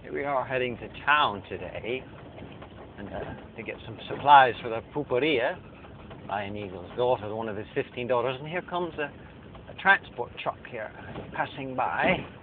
Here we are heading to town today and to get some supplies for the pooperia. Lion Eagle's daughter, one of his 15 daughters, and here comes a transport truck here passing by.